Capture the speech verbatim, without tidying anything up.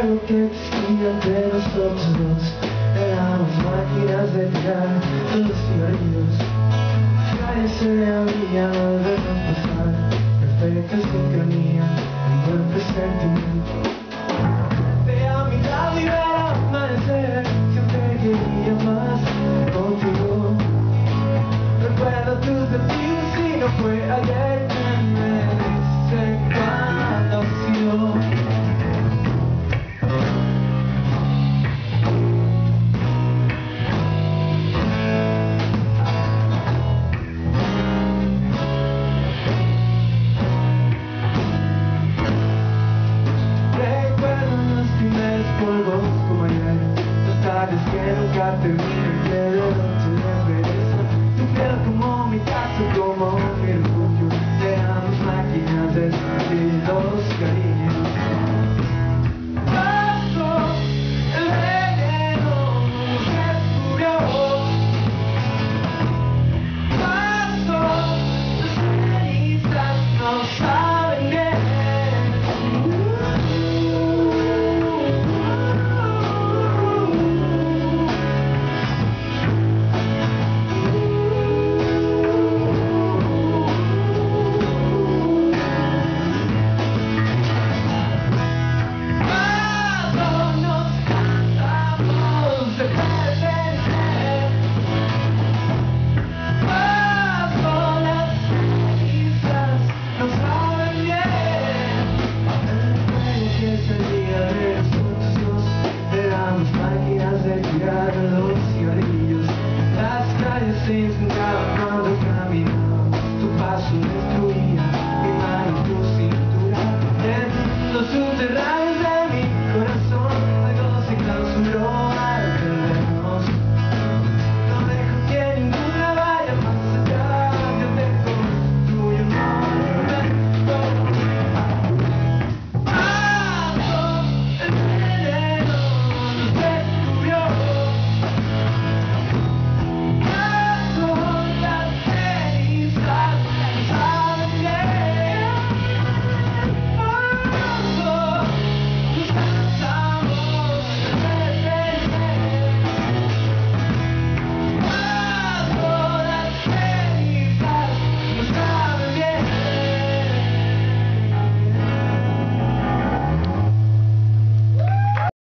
lo que existía entre nosotros dos. Éramos máquinas de tirar los cigarrillos. Calles se abrían al vernos pasar, perfecta sincronía, un buen presentimiento. Ve a mi lado y verás amanecer, siempre quería más contigo. Recuerdo tus detalles y no fue ayer que me diste cuando ha sido. Polvos como ayer, las tardes que nunca terminan.